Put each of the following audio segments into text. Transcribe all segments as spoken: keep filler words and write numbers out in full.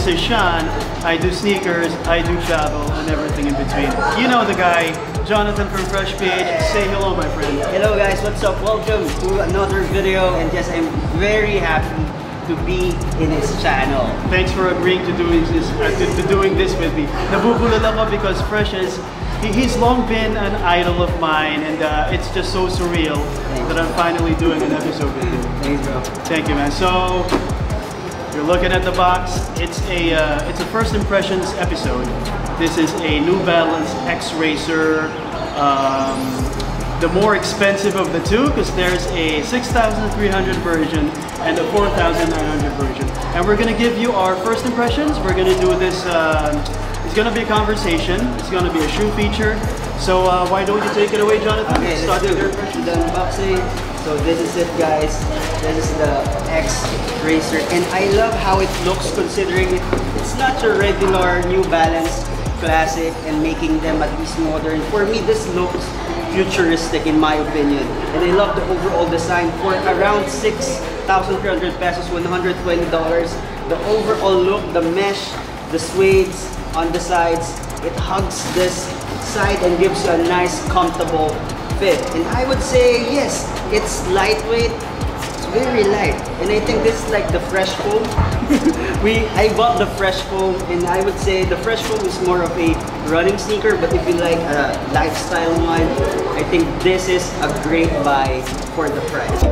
is Sean. I do sneakers, I do travel, and everything in between. You know the guy, Jonathan from Fresh Page. Say hello, my friend. Hello guys, what's up? Welcome to another video, and yes, I'm very happy to be in his channel. Thanks for agreeing to doing this, uh, to, to doing this with me. Nabubulol ako because Fresh is, he, he's long been an idol of mine, and uh, it's just so surreal Thanks. that I'm finally doing an episode with you. Thanks, bro. Thank you, man. So, you're looking at the box. It's a, uh, it's a first impressions episode. This is a New Balance X RACER. Um, the more expensive of the two, because there's a six thousand three hundred version and a four thousand nine hundred version. And we're going to give you our first impressions. We're going to do this, uh, it's going to be a conversation. It's going to be a shoe feature. So uh, why don't you take it away, Jonathan? Okay, Start let's do your the, the unboxing. So this is it, guys. This is the X RACER. And I love how it looks, considering it, it's not your regular New Balance classic and making them at least modern. For me, this looks futuristic in my opinion, and I love the overall design. For around six thousand three hundred pesos, one hundred twenty dollars, the overall look, the mesh, the suedes on the sides, it hugs this side and gives you a nice comfortable fit. And I would say yes, it's lightweight, it's very light, and I think this is like the Fresh Foam. we I bought the Fresh Foam, and I would say the Fresh Foam is more of a running sneaker, but if you like a lifestyle one, I think this is a great buy for the price.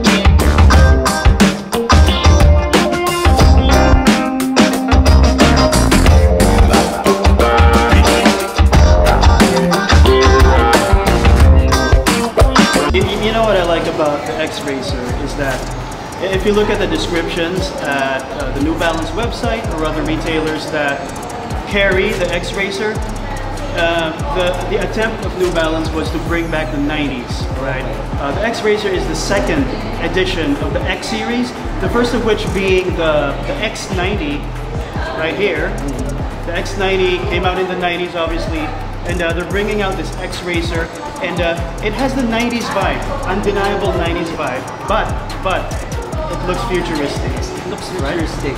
You know what I like about the X RACER is that if you look at the descriptions at uh, the New Balance website or other retailers that carry the X RACER, uh, the, the attempt of New Balance was to bring back the nineties, right? Uh, the X RACER is the second edition of the X series, the first of which being the, the X ninety right here. The X ninety came out in the nineties, obviously, and uh, they're bringing out this X RACER, and uh, it has the nineties vibe, undeniable nineties vibe, but, but, it looks futuristic. It looks futuristic.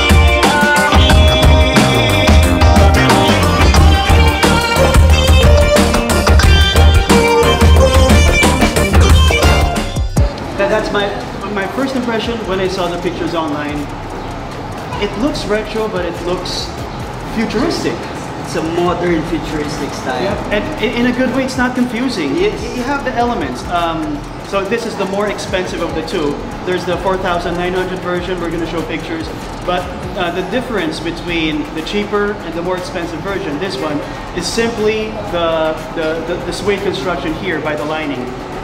That, that's my, my first impression when I saw the pictures online. It looks retro, but it looks futuristic. It's a modern futuristic style. Yeah. And in a good way, it's not confusing. You, you have the elements. Um, so this is the more expensive of the two. There's the four thousand nine hundred version, we're going to show pictures. But uh, the difference between the cheaper and the more expensive version, this one, is simply the, the, the, the suede construction here by the lining.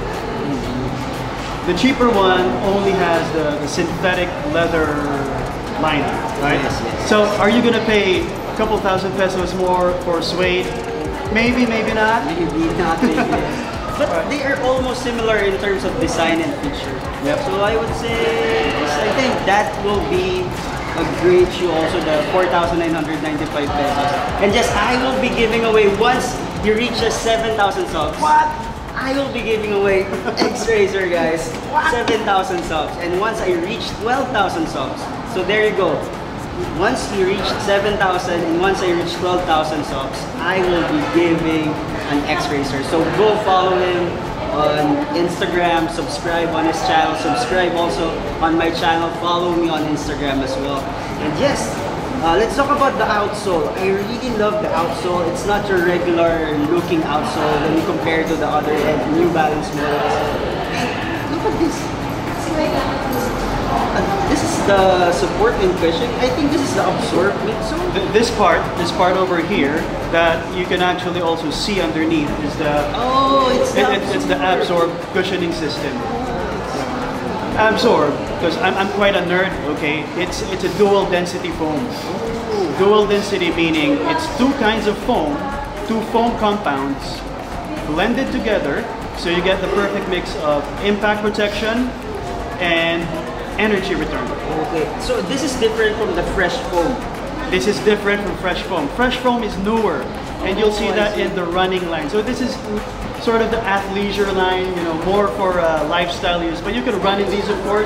The cheaper one only has the, the synthetic leather lining, right? Yes, yes. So are you going to pay a couple thousand pesos more for suede? Maybe, maybe not. Maybe not, maybe yes. But right. They are almost similar in terms of design and feature. Yep. So I would say, I think that will be a great shoe also, the four thousand nine hundred ninety-five pesos. And just, I will be giving away, once you reach the seven thousand subs. What? I will be giving away X RACER, guys. seven thousand subs. And once I reach twelve thousand subs, so there you go. Once you reach seven thousand and once I reach twelve thousand subs, I will be giving an X RACER. So go follow him on Instagram, subscribe on his channel, subscribe also on my channel, follow me on Instagram as well. And yes, uh, let's talk about the outsole. I really love the outsole. It's not your regular looking outsole when you compare to the other New Balance models. Look at this. It's like, Uh, this is the support and cushion. I think this is the absorb midsole. This part, this part over here, that you can actually also see underneath is the oh, it's the it, it, it's the absorb cushioning system. Absorb, because I'm I'm quite a nerd. Okay, it's it's a dual density foam. Ooh. Dual density meaning it's two kinds of foam, two foam compounds blended together, so you get the perfect mix of impact protection and energy return. Okay, so this is different from the Fresh Foam. This is different from Fresh Foam. Fresh Foam is newer, and you'll see oh, that see. in the running line. So this is sort of the athleisure line, you know, more for uh, lifestyle use. But you can run in these, of course.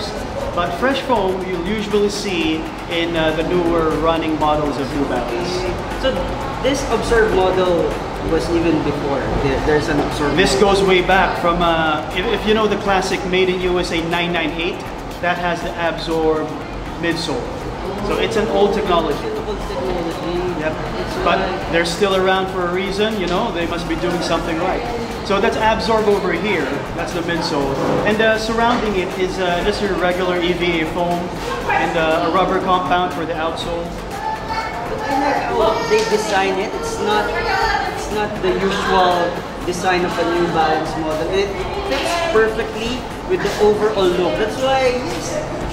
But fresh foam you'll usually see in uh, the newer running models of New Balance. So this Observe model was even before. There, there's an Observe. This goes way back from, uh, if, if you know the classic Made in U S A nine ninety-eight, that has the Absorb midsole. So it's an old technology. Old technology. Yep. But they're still around for a reason, you know, they must be doing something right. So that's Absorb over here, that's the midsole. And uh, surrounding it is uh, just your regular E V A foam and uh, a rubber compound for the outsole. But I like how they design it. It's not, it's not the usual design of a New Balance model. It fits perfectly with the overall look. That's why yes,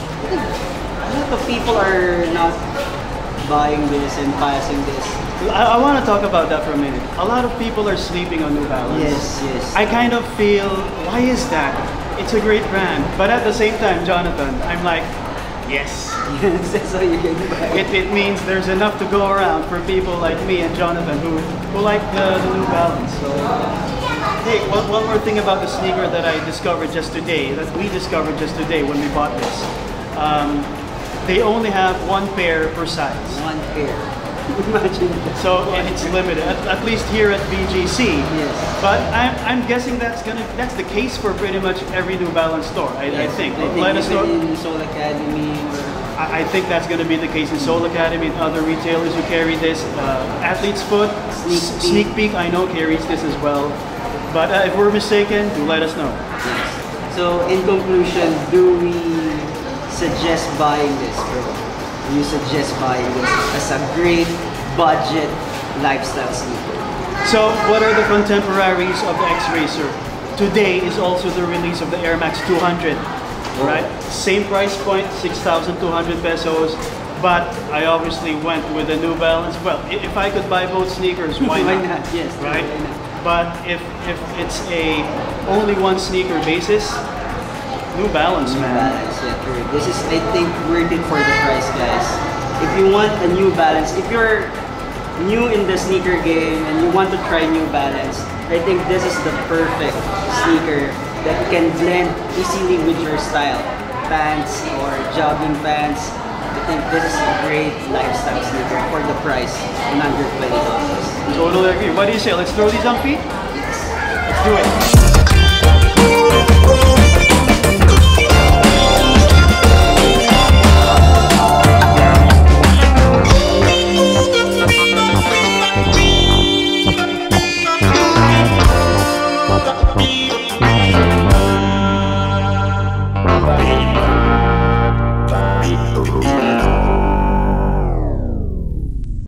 a lot of people are not buying this and passing this. I, I want to talk about that for a minute. A lot of people are sleeping on New Balance. Yes, yes. I kind of feel, why is that? It's a great brand. But at the same time, Jonathan, I'm like, yes. Yes, that's how you get buy. It, it means there's enough to go around for people like me and Jonathan who, who like the, the New Balance. So, hey, one, one more thing about the sneaker that I discovered just today, that we discovered just today when we bought this. Um, they only have one pair per size. One pair. Imagine that. So it's limited, at, at least here at V G C. Yes. But I'm, I'm guessing that's gonna that's the case for pretty much every New Balance store. I, Yes. I think. I think Let us know. even in Soul Academy. Or I, I think that's going to be the case in Soul Academy and other retailers who carry this. Uh, Athlete's Foot, Sneak S- Peek. Sneak Peek, I know carries this as well. But uh, if we're mistaken, do let us know. Yes. So in conclusion, do we suggest buying this, bro? Do you suggest buying this as a great budget lifestyle sneaker? So what are the contemporaries of the X-RACER? Today is also the release of the Air Max two hundred. Right? Same price point, six thousand two hundred pesos. But I obviously went with the New Balance. Well, i- if I could buy both sneakers, why not? Why not? Yes. Right? Why not? But if if it's a only one sneaker basis, New Balance, New man. Balance, yeah, true. This is, I think, worth it for the price, guys. If you want a New Balance, if you're new in the sneaker game and you want to try New Balance, I think this is the perfect sneaker that can blend easily with your style. Pants or jogging pants. I think this is a great lifestyle sneaker for the price, one hundred twenty dollars. Totally agree. What do you say? Let's throw these on feet? Let's do it.